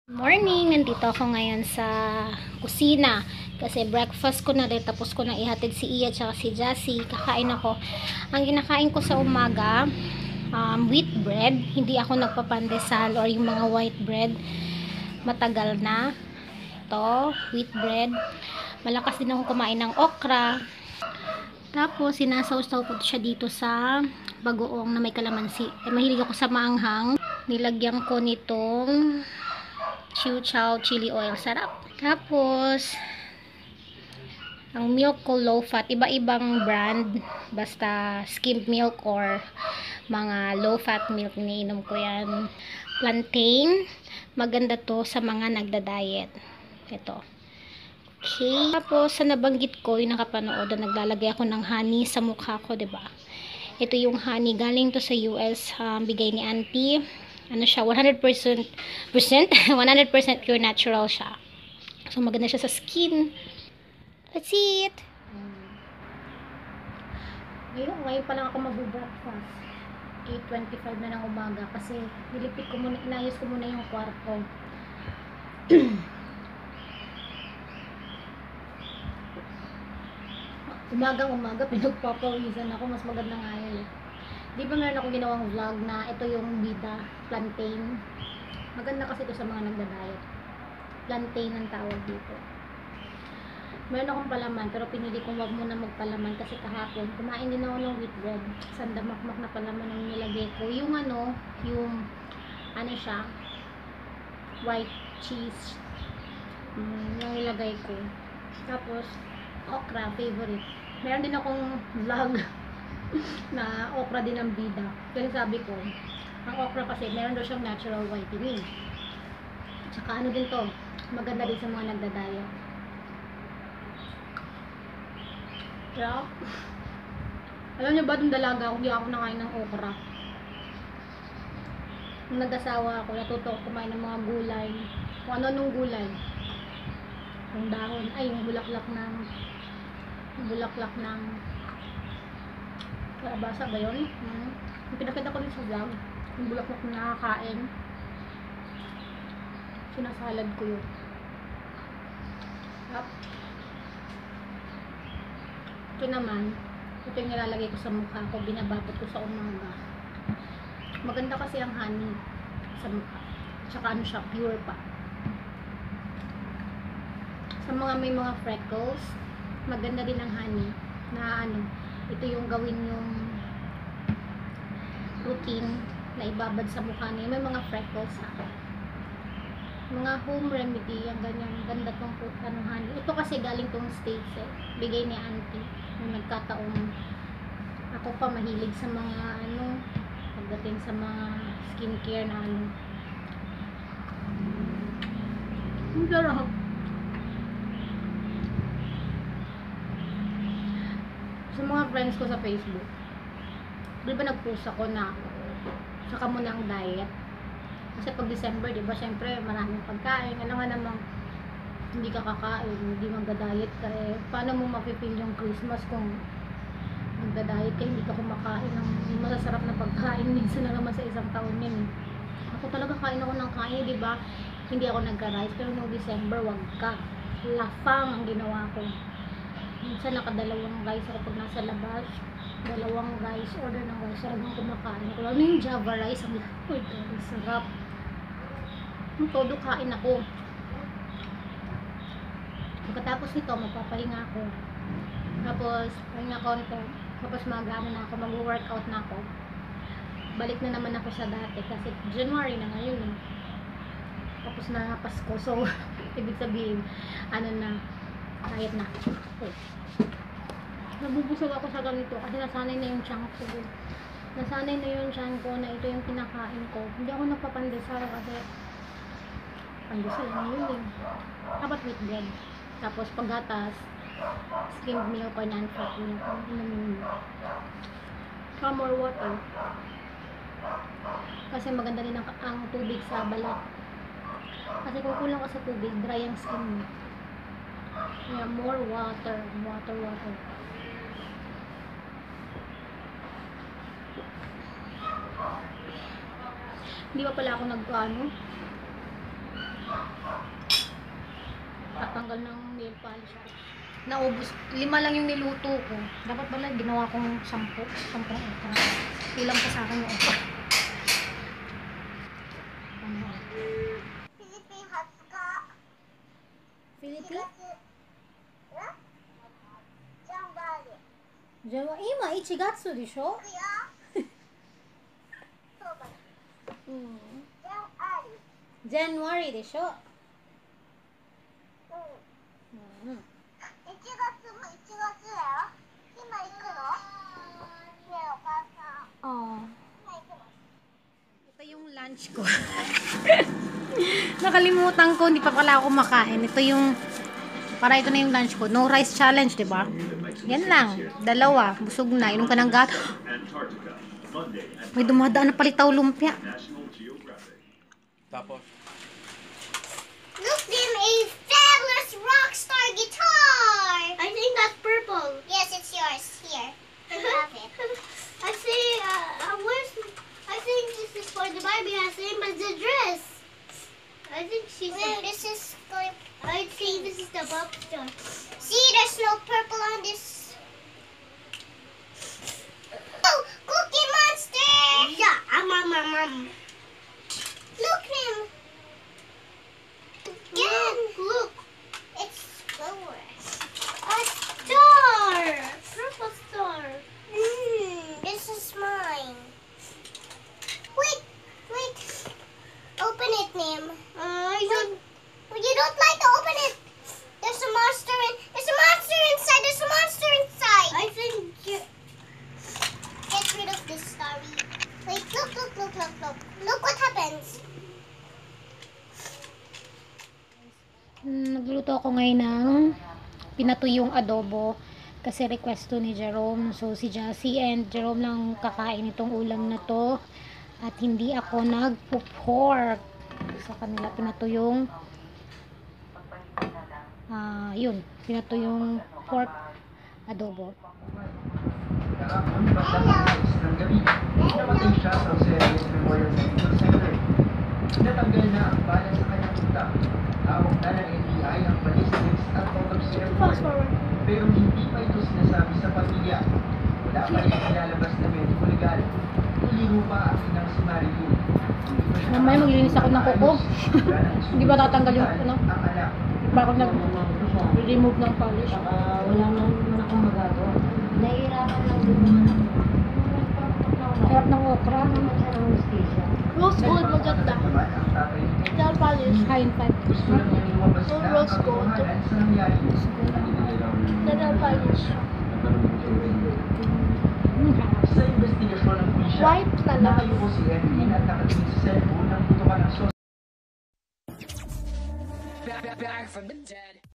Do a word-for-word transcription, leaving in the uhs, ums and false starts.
Morning, nandito ako ngayon sa kusina kasi breakfast ko na din, tapos ko na ihatid si Iya at si Jassy. Kakain ako. Ang kinakain ko sa umaga, um, wheat bread. Hindi ako nagpapandesal or yung mga white bread. Matagal na. Ito, wheat bread. Malakas din ako kumain ng okra. Tapos sinasawsaw ko siya dito sa bagoong na may kalamansi. Eh, mahilig ako sa maanghang. Nilagyan ko nitong Chiu Chow chili oil. Sarap. Tapos, ang milk ko low fat. Iba-ibang brand. Basta skimmed milk or mga low fat milk. Iniinom ko yan. Plantain. Maganda to sa mga nagda-diet. Ito. Okay. Tapos, sa nabanggit ko, yung nakapanood, naglalagay ako ng honey sa mukha ko, diba? Ito yung honey. Galing to sa U S. Um, bigay ni auntie. Ano siya, one hundred percent one hundred percent pure natural siya. So maganda siya sa skin. That's it. Ngayon, ngayon pa lang ako mag-breakfast. eight twenty-five na ng umaga kasi nilipit ko muna, inayos ko muna yung kwarto. Umagang umaga, pinagpapawisan ako. Mas maganda nga yun. Di ba meron akong ginawang vlog na ito yung bida, plantain. Maganda kasi ito sa mga nagda-diet. Plantain ang tawag dito. Meron akong palaman, pero pinili kong wag muna magpalaman kasi kahapon kumain din ako ng wheat bread. Sandamakmak na palaman ang nilagay ko. Yung ano, yung ano siya, white cheese. Mm, yung nilagay ko. Tapos, okra, favorite. Meron din akong vlog na okra din ang bida. Kasi sabi ko, ang okra kasi meron daw siyang natural vitamin. Tsaka ano din to, maganda din sa mga nagda-diet. Pero, alam niyo ba, itong dalaga ako, hindi ako nakain ng okra. Nung nag-asawa ako, natuto ako kumain ng mga gulay. Kung ano nung gulay. Yung dahon, ay yung bulaklak ng yung bulaklak ng kalabasa ba yun? Hmm. Yung pinakita ko rin sa vlog, yung bulaklak na nakakain, sinasalad ko yun. Up. Ito naman, ito yung nilalagay ko sa mukha ko, binababot ko sa umaga. Maganda kasi ang honey sa mukha. Tsaka ano siya, pure pa. Sa mga may mga freckles, maganda din ang honey na ano, ito yung gawin yung routine na ibabad sa mukha niya. May mga freckles ha. Mga home remedy, yung ganyan. Ganda tong ano, honey. Ito kasi galing tong States eh. Bigay ni auntie. Nung nagkataon. Ako pa mahilig sa mga ano, pagdating sa mga skincare na ano. Ang sarap. Sa mga friends ko sa Facebook, di ba nag-post ako na saka mo ng diet kasi pag December, di ba syempre maraming pagkain, ano nga namang hindi ka kakain, hindi magda-diet ka eh, paano mo mapipil yung Christmas kung magda-diet ka, hindi ka kumakain ng masasarap na pagkain, minsan na naman sa isang taon yun eh. Ako talaga kain ako ng kain, di ba, hindi ako nagka-rice, pero noong December wag ka, lafang ang ginawa ko. Minsan nakadalawang guys ako pag nasa labas, dalawang guys order ng guys, talagang kumakain ako. Ano yung Java rice, ang oh God, sarap. Ang todo kain ako. Pagkatapos nito magpapahinga ako, tapos pahinga konti, tapos mag-ano na ako, mag-workout na ako, balik na naman ako sa dati kasi January na ngayon eh. Tapos na Pasko, so ibig sabihin ano na, diet na. Okay. Nabubusog ako sa ganito kasi nasanay na yung tiyan ko. Nasanay na yung tiyan ko na ito yung pinakain ko. Hindi ako nagpapandesal kasi pandesal na yun eh. Dapat wheat bread. Tapos paggatas, skimmed milk or non-fat milk. Saka more water. Kasi maganda rin ang, ang tubig sa balat. Kasi kung kulang ka sa tubig, dry ang skin mo. Yeah, more water, water, water. Hindi pa pala ako nag-ano, tanggal ng nail polish ko. Naubos, lima lang yung niluto ko. Dapat pala ginawa kong sampu. Sampu ng okra. Ilang pa sa akin yung okra. Ano? Philippine Hatsuka. Philippine? Jambari. Jawa, ima, ichigatsu desho? Kuya. Soba. Hmm. Janari. January desho? Mm. Hmm. いちがつもいちがつだよ。今行くの？ねえお母さん。 Oh. 今行くの？ Ito yung lunch ko. Nakalimutan ko, hindi pa pala ako makain. Ito yung, para ito na yung lunch ko. No rice challenge, di ba? Yan lang. Dalawa. Busog na. Inom ka ng gat. May dumadaan na palitaw lumpia. Tapos, Look, them a fabulous rock star guitar. I think that's purple. Yes, it's yours. Here, I have it. I see. Uh, uh, where's? I think this is for the Barbie. I same as the dress. I think she's. Well, this is going. I think this is the pop star. See, there's no purple on this. Oh, Cookie Monster! Yeah, um, um, um, um. Look, him. Again, look. It's slower. A star! Purple star. Mm, this is mine. Wait, wait. Open it, Nim. Uh, you don't. You don't like to open it. There's a monster in. There's a monster inside. There's a monster inside. I think. You... Get rid of this story. Wait, look, look, look, look, look. Look what happens. Hmm, nagluto ako ngayon ng pinatuyong adobo. Kasi request to ni Jerome. So, si Jassy and Jerome lang kakain itong ulam na to. At hindi ako nagpo-pork. Sa kanila pinatuyong ah, yun. Pinatuyong pork adobo. Kahapon, pagkatapos ng gabi, namatay siya sa Ceres Memorial Medical Center. Natanggal na ang bala sa kanyang utak. Hawak na ng N B I ang ballistics at autopsy report. Pero hindi pa ito sinasabi sa pamilya. Wala pa rin nilalabas na mediko legal. Tuliro pa ang inang si Marilu. Mamaya maglinis ako ng kuko. Hindi ba tatanggal yung ano? Ang anak. Bakit nag-remove ng polish? Wala naman akong magagawa. Nahihirapan lang din naman ako. Sarap ng okra. Rose gold maganda. Naman ang tatay niya. Nail polish. Kain pa. Gusto lang niya lumabas Oh, na ang rose gold. katotohanan sa nangyari. Nail polish. Sa investigasyon ng pulisya, White na lang. nakayuko si Evelyn at nakatingin sa cellphone ng butukan ng